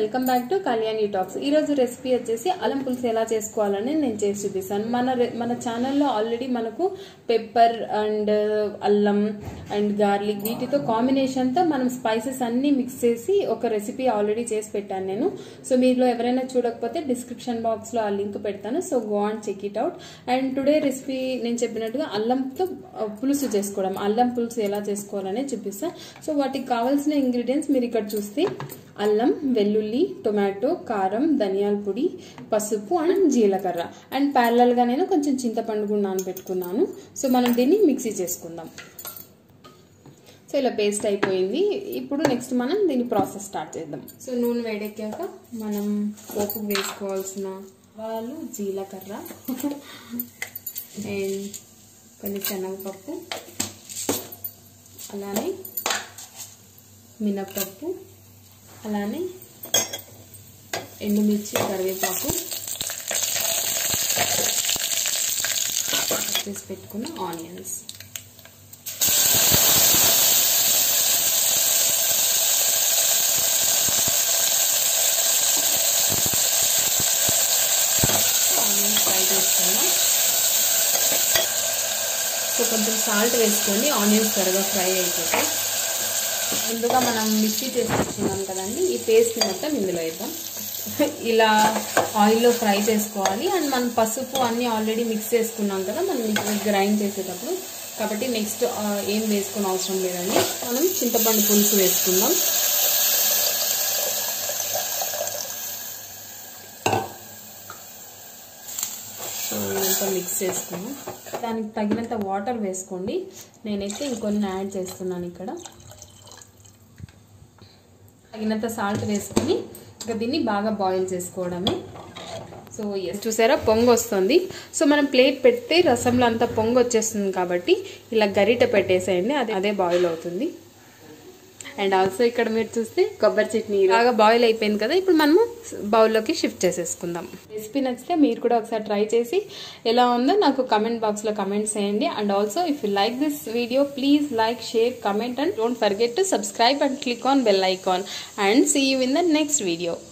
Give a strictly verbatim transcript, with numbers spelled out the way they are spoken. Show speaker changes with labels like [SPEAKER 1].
[SPEAKER 1] Welcome back to Kalyani talks. ఈ రోజు recipe వచ్చేసి అల్లం పులుసు ఎలా చేసుకోవాలని నేను చేసి చూపిస్తాను. మన మన ఛానల్లో ఆల్రెడీ మనకు పెప్పర్ అండ్ అల్లం అండ్ గార్లిక్ వీటితో కాంబినేషన్తో మనం స్పైసెస్ అన్ని మిక్స్ చేసి ఒక రెసిపీ ఆల్రెడీ చేసి పెట్టాను నేను. సో మీలో ఎవరైనా చూడకపోతే డిస్క్రిప్షన్ బాక్స్లో ఆ లింక్ పెడతాను. So go and check it out. And today recipe నేను చెప్పినట్టుగా అల్లంతో పులుసు చేసుకోవడం, అల్లం పులుసు ఎలా చేసుకోవాలనే చూపిస్తాను. సో వాటికి కావాల్సిన ఇంగ్రీడియంట్స్ మీరు ఇక్కడ చూస్తే అల్లం, వెల్లుల్లి, టొమాటో, కారం, ధనియాల పొడి, పసుపు అండ్ జీలకర్ర. అండ్ ప్యారలల్ గా నేను కొంచెం చింతపండు కూడా నానబెట్టుకున్నాను. సో మనం దీన్ని మిక్సీ చేసుకుందాం. సో ఇలా పేస్ట్ అయిపోయింది. ఇప్పుడు నెక్స్ట్ మనం దీని ప్రాసెస్ స్టార్ట్ చేద్దాం. సో నూనె వేడెక్కాక మనం పోపు వేసుకోవాల్సిన ఆవాలు, జీలకర్ర అండ్ కొన్ని శనగపప్పు, అలానే మినప్పప్పు, అలానే ఎండుమిర్చి, కరివేపాకు చేసి పెట్టుకున్న ఆనియన్స్. ఆనియన్స్ ఫ్రై చేసుకున్నాం. సో కొంచెం సాల్ట్ వేసుకొని ఆనియన్స్ త్వరగా ఫ్రై అయిపోతాయి. ముందుగా మనం మిక్సీ చేసి తెచ్చుకున్నాం కదండి, ఈ పేస్ట్ మొత్తం ఇందులో వేద్దాం. ఇలా ఆయిల్లో ఫ్రై చేసుకోవాలి. అండ్ మనం పసుపు అన్నీ ఆల్రెడీ మిక్స్ చేసుకున్నాం కదా మనం గ్రైండ్ చేసేటప్పుడు, కాబట్టి నెక్స్ట్ ఏం వేసుకునే అవసరం లేదండి. మనం చింతపండు పులుసు వేసుకుందాం. సో ఇదంతా మిక్స్ చేసుకున్నాం. దానికి తగినంత వాటర్ వేసుకోండి. నేనైతే ఇంకొన్ని యాడ్ చేస్తున్నాను ఇక్కడ. తగినంత సాల్ట్ వేసుకొని ఇంకా దీన్ని బాగా బాయిల్ చేసుకోవడమే. సో ఎస్ చూసారా పొంగు వస్తుంది. సో మనం ప్లేట్ పెడితే రసంలో అంతా పొంగు వచ్చేస్తుంది కాబట్టి ఇలా గరిట పెట్టేసేయండి, అదే అదే బాయిల్ అవుతుంది. అండ్ ఆల్సో ఇక్కడ మీరు చూస్తే కొబ్బరి చట్నీ బాగా బాయిల్ అయిపోయింది కదా. ఇప్పుడు మనము బౌల్లోకి షిఫ్ట్ చేసేసుకుందాం. రెసిపీ నచ్చితే మీరు కూడా ఒకసారి ట్రై చేసి ఎలా ఉందో నాకు కమెంట్ బాక్స్లో కమెంట్ చేయండి. And also if you like this video please like, share, comment and don't forget to subscribe and click on bell icon. And see you in the next video.